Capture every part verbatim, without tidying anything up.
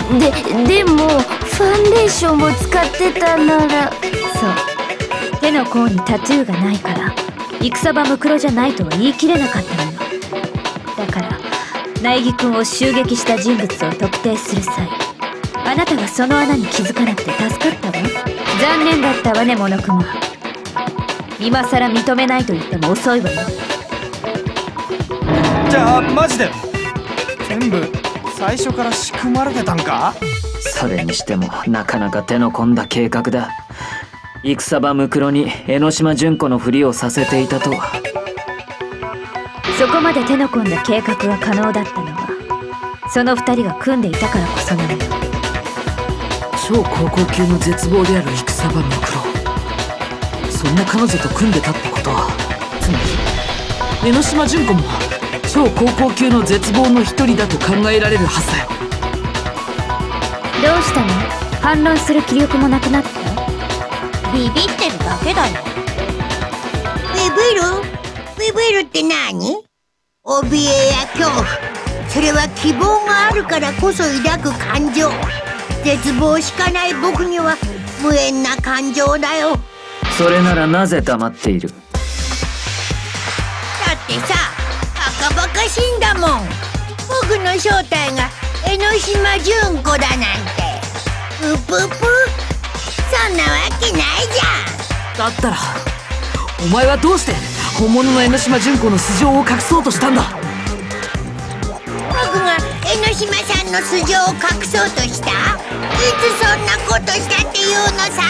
で、でもファンデーションを使ってたなら。 そう、手の甲にタトゥーがないから戦場ムクロじゃないとは言い切れなかったのよ。だから苗木君を襲撃した人物を特定する際、あなたがその穴に気づかなくて助かったわ。残念だったわね、モノクマ。今さら認めないと言っても遅いわよ。 じゃあマジで全部最初から仕組まれてたんか？ それにしてもなかなか手の込んだ計画だ。戦場ムクロに江ノ島純子のふりをさせていたとは。 そこまで手の込んだ計画が可能だったのはその二人が組んでいたからこそなのよ。 超高校級の絶望である戦場ムクロ、そんな彼女と組んでたってことは、つまり江ノ島純子も超高校級の絶望の一人だと考えられるはずだよ。 どうしたの？反論する気力もなくなった？ ビビってるだけだよ。ビビる？ビビるって何？怯えや恐怖、それは希望があるからこそ抱く感情。絶望しかない僕には無縁な感情だよ。 それならなぜ黙っている？ だってさ、バカバカしいんだもん。僕の正体が江ノ島純子だなんて。うぷぷ、そんなわけないじゃん。 だったらお前はどうして本物の江ノ島純子の素性を隠そうとしたんだ？ 僕が江ノ島さんの素性を隠そうとした？いつそんなことしたっていうのさ。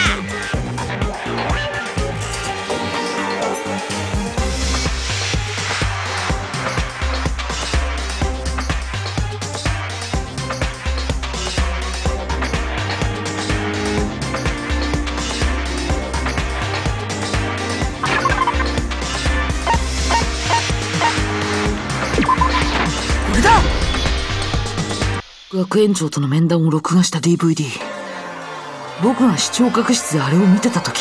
学園長との面談を録画した ディーブイディー。 僕が視聴覚室であれを見てた時、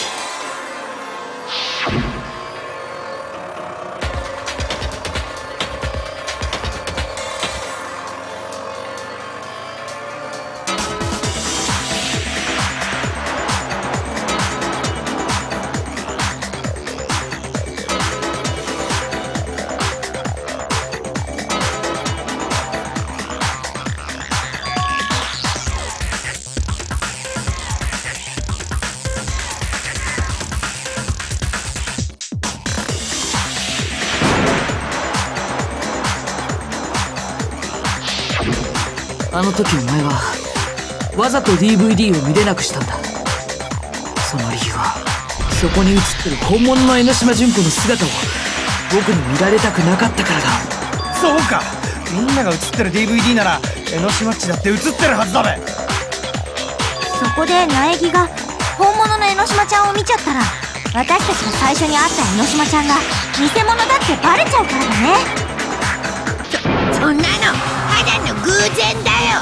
あの時お前はわざと ディーブイディー を見れなくしたんだ。その理由はそこに映ってる本物の江ノ島純子の姿を僕に見られたくなかったからだ。 そうか、みんなが映ってる ディーブイディー なら江ノ島っちだって映ってるはずだべ。 そこで苗木が本物の江ノ島ちゃんを見ちゃったら、私たちが最初に会った江ノ島ちゃんが偽物だってバレちゃうからだね。そ、そんなのただの偶然だよ。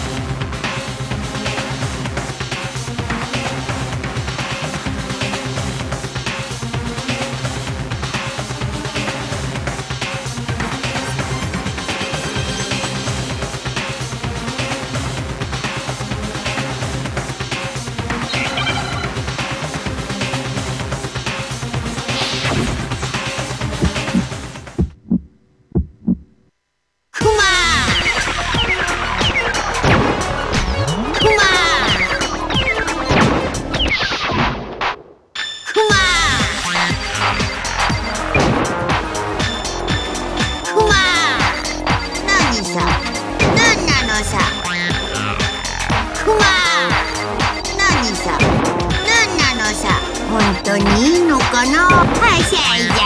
本当にいいのかな、はしゃいじゃって。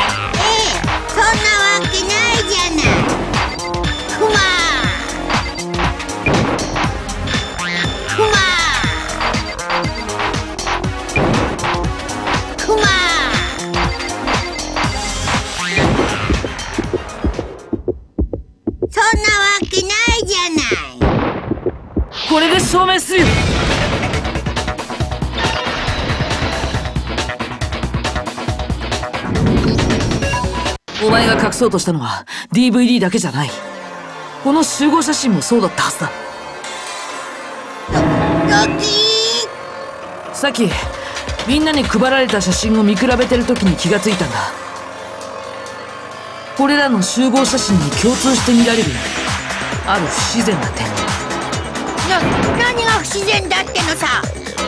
そんなわけないじゃない。クマクマクマそんなわけないじゃない。 これで証明するよ。お前が隠そうとしたのは ディーブイディー だけじゃない。この集合写真もそうだったはずだ。 き。 さっきみんなに配られた写真を見比べてる時に気がついたんだ。これらの集合写真に共通して見られるある不自然な点。 な、何が不自然だってのさ。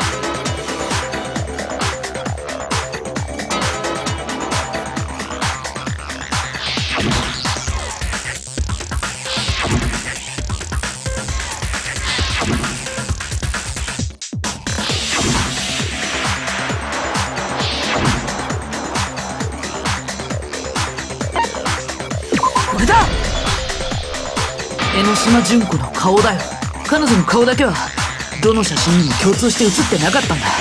これだ！江ノ島純子の顔だよ。彼女の顔だけはどの写真にも共通して写ってなかったんだ。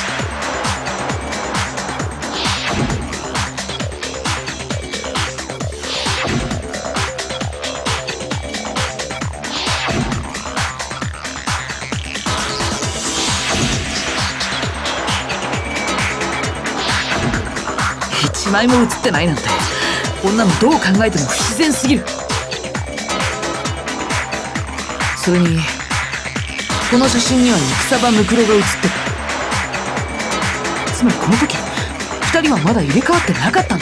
一枚も写ってないなんて、こんなのどう考えても不自然すぎる。それにこの写真には戦場ムクロが写ってる。つまりこの時二人はまだ入れ替わってなかったんだ。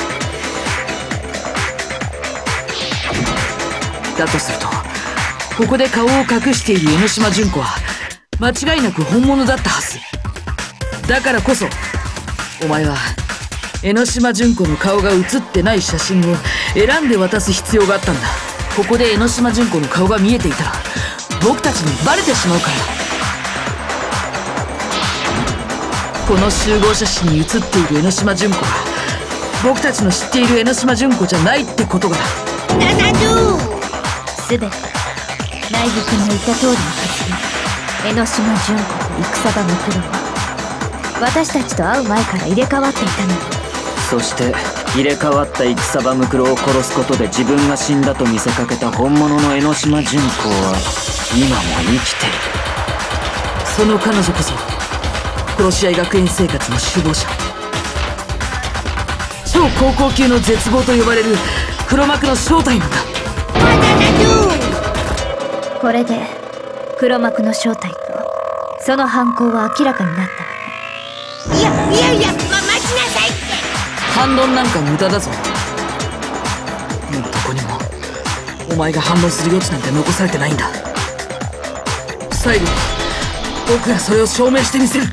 だとするとここで顔を隠している江ノ島純子は間違いなく本物だったはず。だからこそお前は江ノ島純子の顔が写ってない写真を選んで渡す必要があったんだ。ここで江ノ島純子の顔が見えていたら僕たちにバレてしまうから。この集合写真に写っている江ノ島純子は僕たちの知っている江ノ島純子じゃないってことがだ。 ナナドゥすべて苗木君の言った通りのはずで、江ノ島純子と戦場ムクロは私たちと会う前から入れ替わっていたのよ。 そして入れ替わった戦場ムクロを殺すことで自分が死んだと見せかけた本物の江ノ島純子は今も生きている。 その彼女こそ殺し合い学園生活の首謀者、超高校級の絶望と呼ばれる黒幕の正体なんだ。 これで黒幕の正体とその犯行は明らかになったわね。 いやいやいや、ま、待ちなさいって。 反論なんか無駄だぞ。もうどこにもお前が反論する余地なんて残されてないんだ。最後に僕がそれを証明してみせる。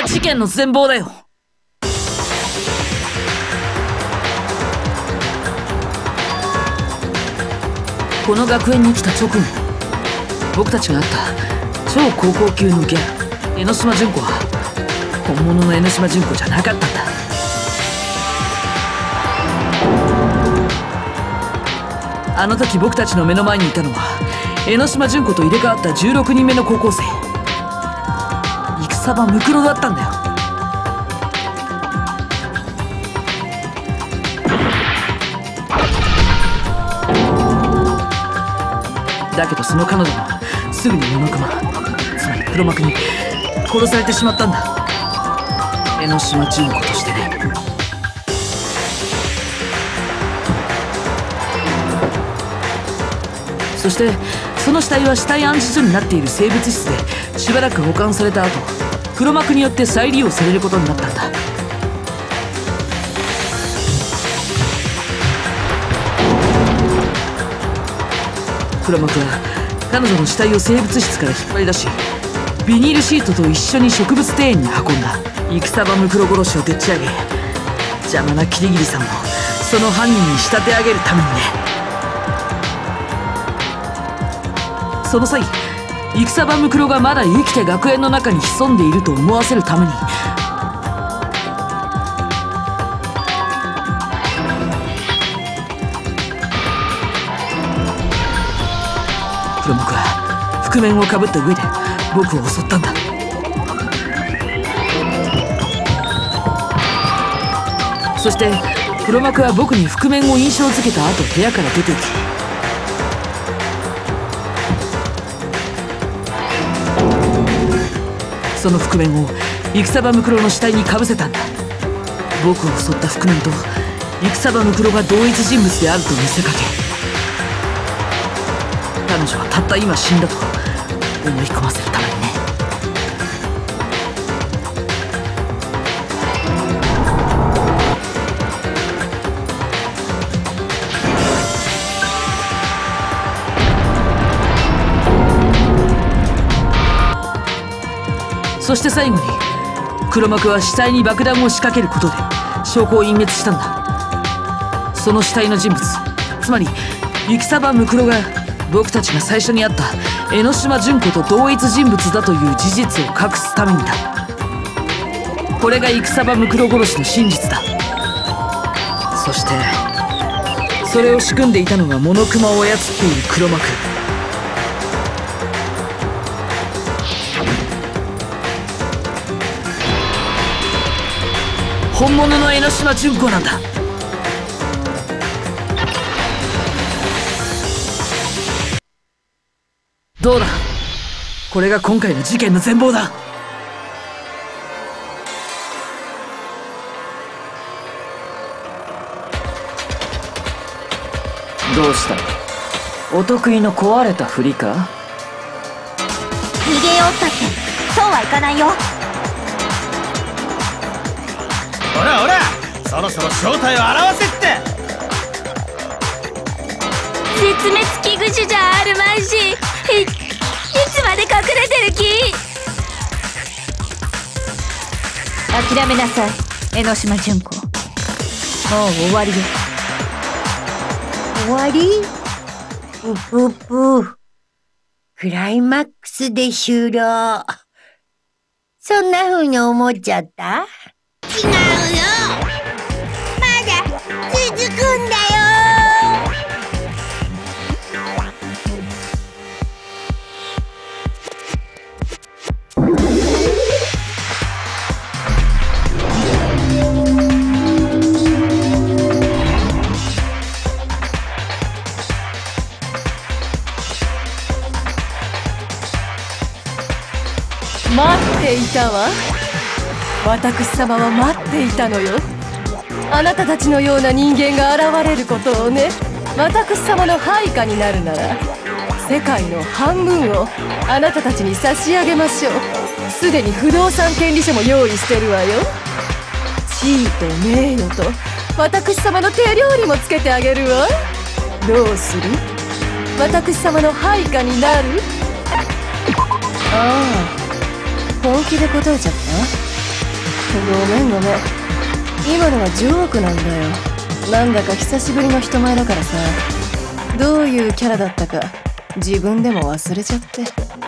事件の全貌だよ。この学園に来た直後、僕たちが会った超高校級のギャル江ノ島純子は本物の江ノ島純子じゃなかったんだ。あの時僕たちの目の前にいたのは江ノ島純子と入れ替わったじゅうろくにんめの高校生、戦場ムクロだったんだよ。だけどその彼女はすぐにモノクマ、つまり黒幕に殺されてしまったんだ。江ノ島純子としてね。そしてその死体は死体安置所になっている生物室でしばらく保管された後、黒幕によって再利用されることになったんだ。黒幕は彼女の死体を生物室から引っ張り出し、ビニールシートと一緒に植物庭園に運んだ。戦場ムクロ殺しをでっち上げ、邪魔なキリギリさんをその犯人に仕立て上げるためにね。その際、戦場ムクロがまだ生きて学園の中に潜んでいると思わせるために、黒幕は覆面をかぶった上で僕を襲ったんだ。そして黒幕は僕に覆面を印象付けた後、部屋から出ていき、その覆面を戦場ムクロの死体にかぶせたんだ。僕を襲った覆面と戦場ムクロが同一人物であると見せかけ、彼女はたった今死んだと思い込ませるためにね。そして最後に黒幕は死体に爆弾を仕掛けることで証拠を隠滅したんだ。その死体の人物、つまり戦場ムクロが僕たちが最初に会った江ノ島純子と同一人物だという事実を隠すためにだ。これが戦場ムクロ殺しの真実だ。そしてそれを仕組んでいたのがモノクマを操っている黒幕。本物の江ノ島純子なんだ。どうだ、これが今回の事件の全貌だ。 どうした？お得意の壊れたふりか？ 逃げようったってそうはいかないよ。 ほらほら、そろそろ正体を表せって。 絶滅危惧種じゃあるまいし、い, いつまで隠れてる気？ 諦めなさい江ノ島純子、もう終わりよ。 終わり？ぷぷぷ。クライマックスで終了。そんな風に思っちゃった？違うよ。まだ続くんだよ。 待っていたわ。私様は待っていたのよ。あなたたちのような人間が現れることをね。私様の配下になるなら世界の半分をあなたたちに差し上げましょう。すでに不動産権利書も用意してるわよ。地位と名誉と私様の手料理もつけてあげるわ。どうする？私様の配下になる？ ああ、本気で答えちゃった？ ごめんごめん、今のはジョークなんだよ。なんだか久しぶりの人前だからさ、どういうキャラだったか自分でも忘れちゃって。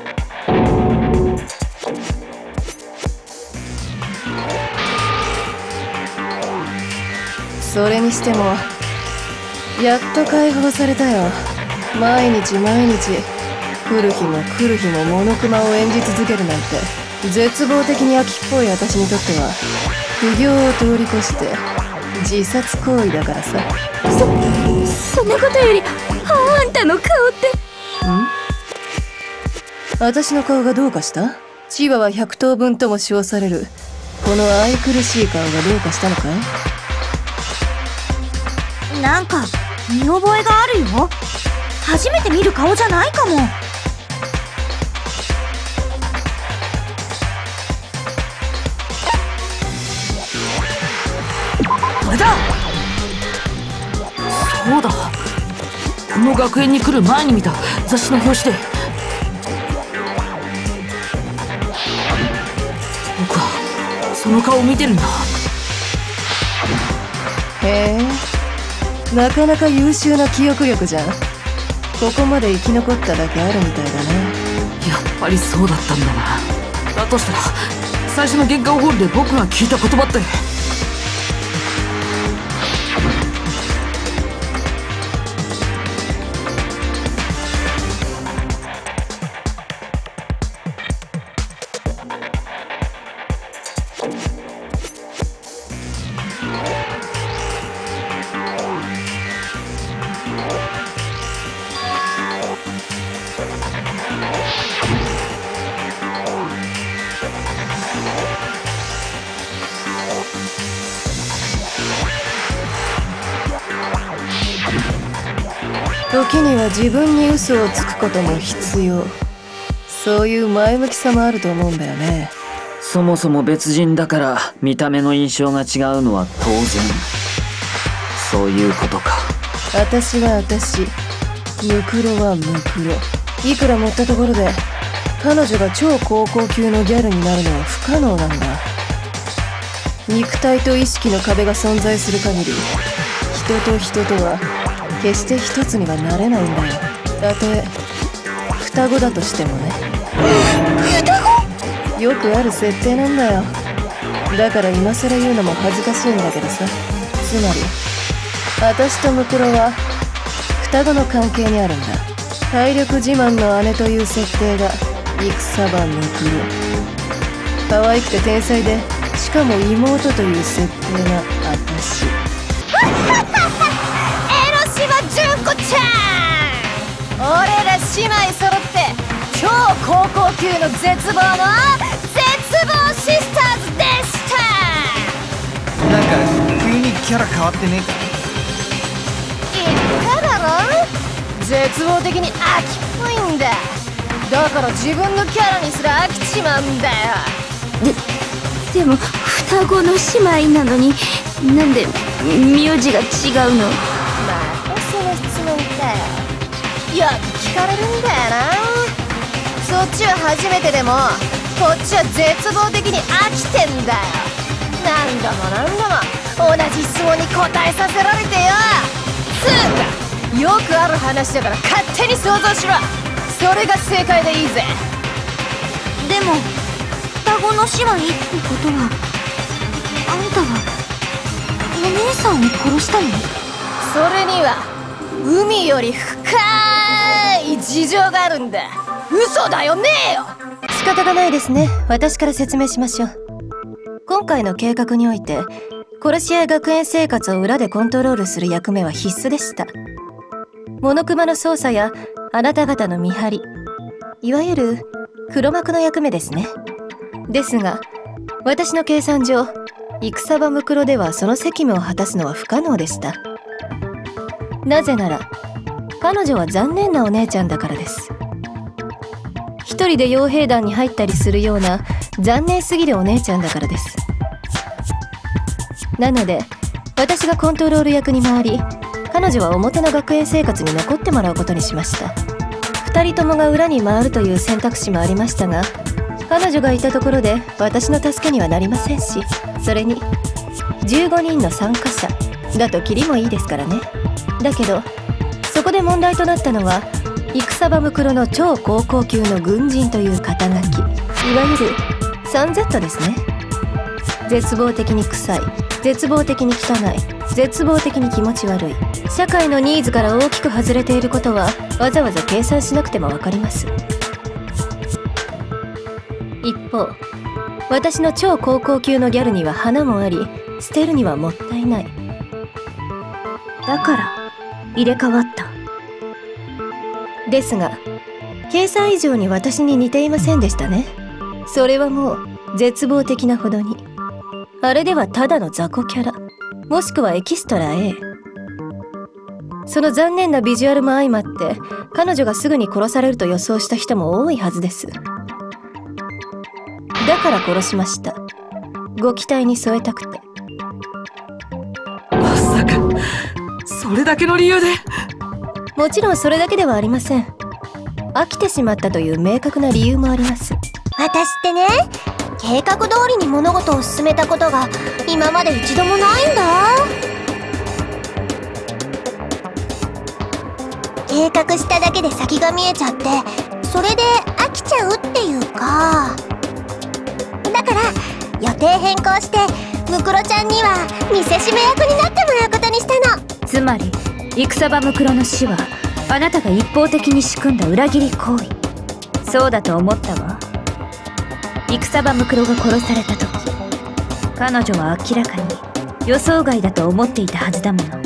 それにしてもやっと解放されたよ。毎日毎日来る日も来る日もモノクマを演じ続けるなんて、絶望的に秋っぽい私にとっては苦行を通り越して自殺行為だからさ。 そそんなことよりあんたの顔ってん？私の顔がどうかした？チワワ百頭分とも称されるこの愛くるしい顔がどうかしたのかい？ なんか見覚えがあるよ。初めて見る顔じゃないかも。 これだ！そうだ、この学園に来る前に見た雑誌の表紙で僕はその顔を見てるんだ。 へえ、なかなか優秀な記憶力じゃん。ここまで生き残っただけあるみたいだね。 やっぱりそうだったんだな。だとしたら最初の玄関ホールで僕が聞いた言葉って、 時には自分に嘘をつくことも必要。そういう前向きさもあると思うんだよね。 そもそも別人だから見た目の印象が違うのは当然。そういうことか。 私は私、ムクロはムクロ。いくら持ったところで彼女が超高校級のギャルになるのは不可能なんだ。肉体と意識の壁が存在する限り、人と人とは決して一つにはなれないんだよ。たとえ双子だとしてもね。双子？よくある設定なんだよ。だから今更言うのも恥ずかしいんだけどさ。つまり私とムクロは双子の関係にあるんだ。体力自慢の姉という設定が戦場ムクロ。可愛くて天才でしかも妹という設定が私。 純子ちゃん、俺ら姉妹揃って超高校級の絶望の絶望シスターズでした。 なんか急にキャラ変わってねえか？ 言っただろ、絶望的に秋っぽいんだ。だから自分のキャラにすら飽きちまうんだよ。 で、でも双子の姉妹なのになんで名字が違うの？ 質問だよ。よく聞かれるんだよな。そっちは初めてでもこっちは絶望的に飽きてんだよ。何度も何度も同じ質問に答えさせられてよ。つうかよくある話だから勝手に想像しろ。それが正解でいいぜ。 でも双子の姉妹ってことはあんたはお姉さんを殺したの？ それには海より深い事情があるんだ。嘘だよねえよ。 仕方がないですね。私から説明しましょう。今回の計画において殺し合い学園生活を裏でコントロールする役目は必須でした。モノクマの操作やあなた方の見張り、いわゆる黒幕の役目ですね。ですが私の計算上、戦場ムクロではその責務を果たすのは不可能でした。なぜなら彼女は残念なお姉ちゃんだからです。一人で傭兵団に入ったりするような残念すぎるお姉ちゃんだからです。なので私がコントロール役に回り、彼女は表の学園生活に残ってもらうことにしました。二人ともが裏に回るという選択肢もありましたが、彼女がいたところで私の助けにはなりませんし、 それにじゅうごにんの参加者だとキリもいいですからね。だけどそこで問題となったのは戦場袋の超高校級の軍人という肩書き、いわゆる スリーゼット ですね。絶望的に臭い、絶望的に汚い、絶望的に気持ち悪い、社会のニーズから大きく外れていることはわざわざ計算しなくてもわかります。一方、私の超高校級のギャルには花もあり、捨てるにはもったいない。 だから入れ替わった。 ですが計算以上に私に似ていませんでしたね。それはもう絶望的なほどに。あれではただの雑魚キャラ、もしくはエキストラ A。 その残念なビジュアルも相まって彼女がすぐに殺されると予想した人も多いはずです。だから殺しました。ご期待に添えたくて。 まさかそれだけの理由で？ もちろんそれだけではありません。飽きてしまったという明確な理由もあります。 私ってね、計画通りに物事を進めたことが今まで一度もないんだ。計画しただけで先が見えちゃって、それで飽きちゃうっていうか。だから予定変更してムクロちゃんには見せしめ役になってもらうことにしたの。 つまり戦場ムクロの死はあなたが一方的に仕組んだ裏切り行為。そうだと思ったわ。戦場ムクロが殺された時、彼女は明らかに予想外だと思っていたはずだもの。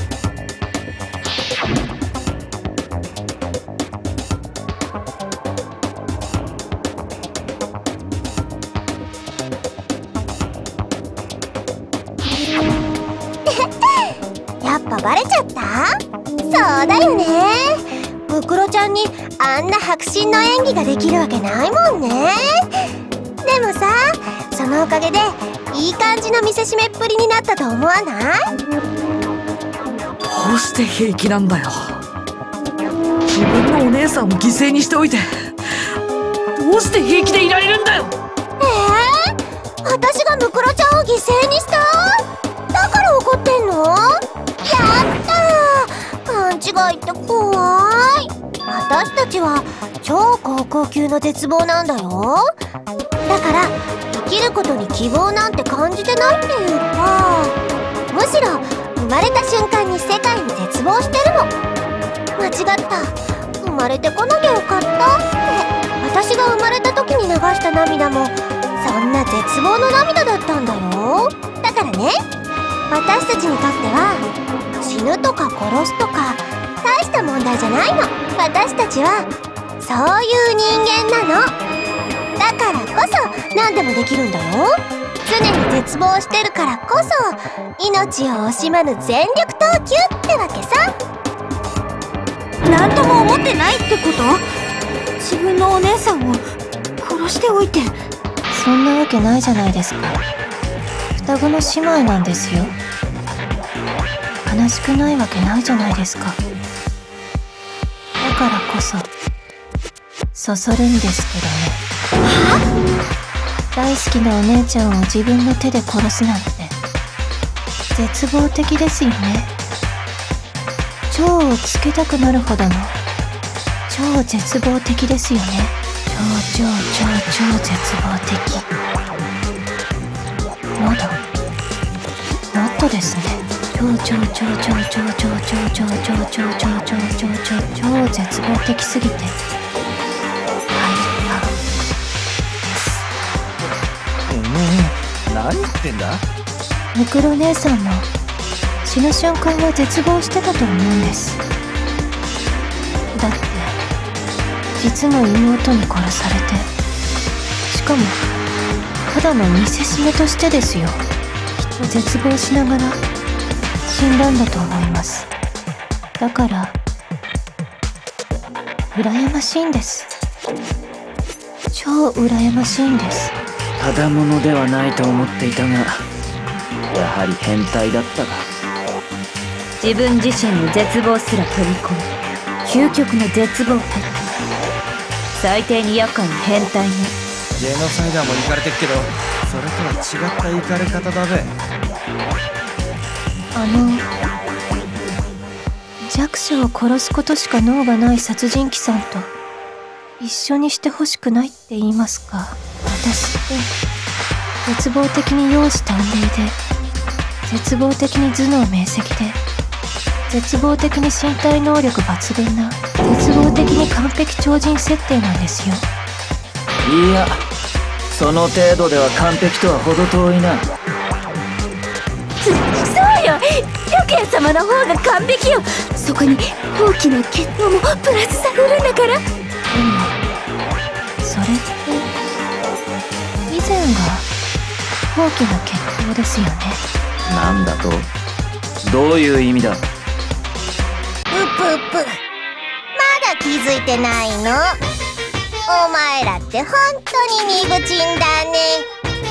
やっぱバレちゃった？そうだよね。ムクロちゃんにあんな迫真の演技ができるわけないもんね。でもさ、そのおかげでいい感じの見せしめっぷりになったと思わない？ どうして平気なんだよ。自分のお姉さんを犠牲にしておいてどうして平気でいられるんだよ。 えー、私がムクロちゃんを犠牲にした？だから怒ってんの？やったー、勘違いって怖い。私たちは超高校級の絶望なんだよ。だから生きることに希望なんて感じてないっていうか、むしろ生まれた瞬間に世界に絶望してるの。間違った、生まれてこなきゃよかったって。私が生まれた時に流した涙もそんな絶望の涙だったんだよ。だからね、私たちにとっては死ぬとか殺すとか大した問題じゃないの。私たちはそういう人間なの。だからこそ何でもできるんだよ。常に絶望してるからこそ命を惜しまぬ全力投球ってわけさ。 何とも思ってないってこと？自分のお姉さんを殺しておいて。 そんなわけないじゃないですか。双子の姉妹なんですよ。悲しくないわけないじゃないですか。だからこそそそるんですけどね。大好きなお姉ちゃんを自分の手で殺すなんて絶望的ですよね。超をつけたくなるほどの超絶望的ですよね。超超超超絶望的。まだもっとですね。超超超超超超超超超超超超超超超絶望的すぎて何言ってんだ？ ムクロ姉さんも死ぬ瞬間は絶望してたと思うんです。だって実の妹に殺されて、しかもただの見せしめとしてですよ。きっと絶望しながら死んだんだと思います。だから羨ましいんです。超羨ましいんです。 ただものではないと思っていたが、やはり変態だったが。 自分自身の絶望すら取り込む究極の絶望体。最低に厄介な変態ね。 ジェノサイダーも行かれてっけど、 それとは違ったイカれ方だべ。 あの弱者を殺すことしか能がない殺人鬼さんと一緒にしてほしくないって言いますか。私って絶望的に容姿端麗で、絶望的に頭脳明晰で、絶望的に身体能力抜群な、絶望的に完璧超人設定なんですよ。 いや、その程度では完璧とは程遠いな。 そうよ、白夜様の方が完璧よ。そこに大きな血統もプラスされるんだから。 でもそれって以前が高貴な血統ですよね。 なんだと？どういう意味だ？ うぷうぷ、まだ気づいてないの？お前らって本当に鈍ちんだね。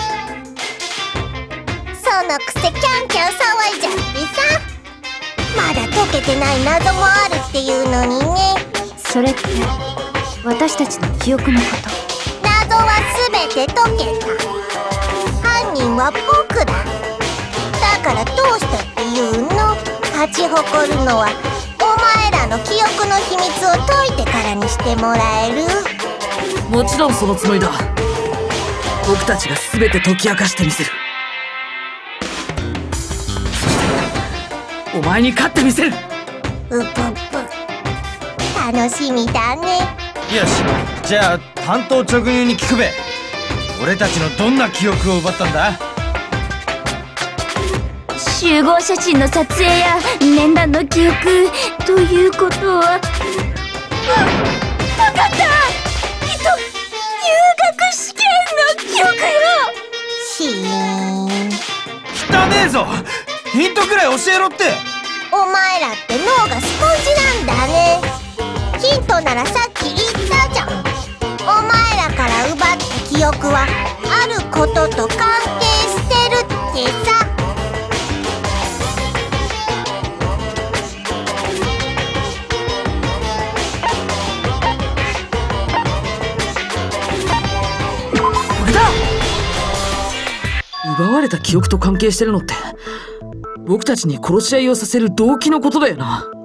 そのくせキャンキャン騒いじゃってさ、まだ解けてない謎もあるっていうのにね。 それって私たちの記憶のこと。 謎は全て解けた。犯人は僕だ。だからどうしたっていうの？勝ち誇るのはお前らの記憶の秘密を解いてからにしてもらえる？ もちろんそのつもりだ。僕たちが全て解き明かしてみせる。お前に勝ってみせる。 うぷっぷ、楽しみだね。 よし、じゃあ担当直入に聞くべ。俺たちのどんな記憶を奪ったんだ？ 集合写真の撮影や面談の記憶ということは、わ、わかった！きっと入学試験の記憶よ。 シーン。 汚ねえぞ。ヒントくらい教えろって。 お前らって脳がスポンジなんだね。ヒントならさっき言ったじゃん。お前らから奪った記憶はあることと関係してるってさ。 これだ！奪われた記憶と関係してるのって僕たちに殺し合いをさせる動機のことだよな。